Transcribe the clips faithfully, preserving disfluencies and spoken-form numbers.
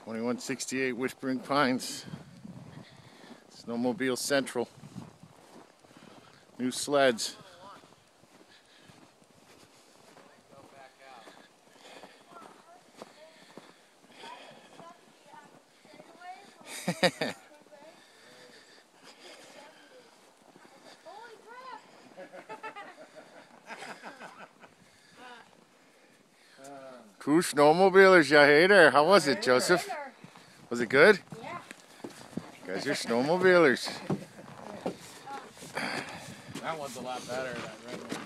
twenty-one sixty-eight Whispering Pines, Snowmobile Central, new sleds. Cool snowmobilers, you hater. How was it, Joseph? Was it good? Yeah. You guys are snowmobilers. That one's a lot better, that red one.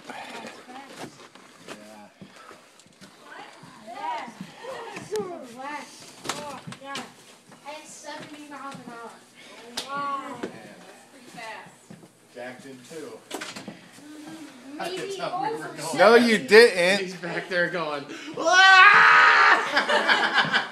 Yeah. Super relaxed. Oh, yeah. I had seventy miles an hour. Wow. Pretty fast. Jacked in too. Maybe thought we were over going. No, you didn't. He's back there going, "Wah!"